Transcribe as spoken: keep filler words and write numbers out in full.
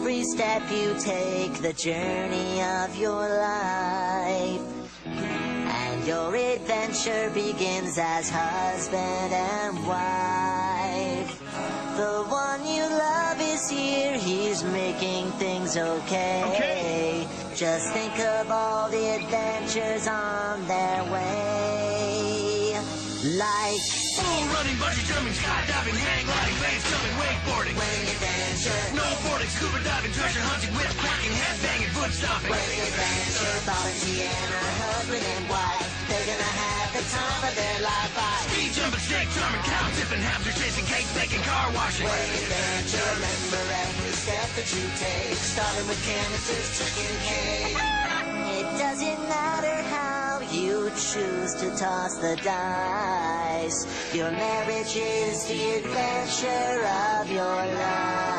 every step you take, the journey of your life. And your adventure begins as husband and wife. The one you love is here, he's making things okay. Okay. Just think of all the adventures on their way. Like bull running, bungee-jumping, skydiving, hang gliding, base jumping, wakeboarding, wedding adventure, snowboarding, scuba-diving, treasure hunting, whip cracking, head-banging, foot stomping. wedding adventure, Bob and Tiana, husband and wife. They're gonna have the time of their life. Ski jumping, snake charming, cow tipping, hamster-chasing, cake baking, car washing. Wedding adventure, remember every step that you take, starting with Candace's chicken cake. It doesn't matter how you choose to toss the dice. Your marriage is the adventure of your life.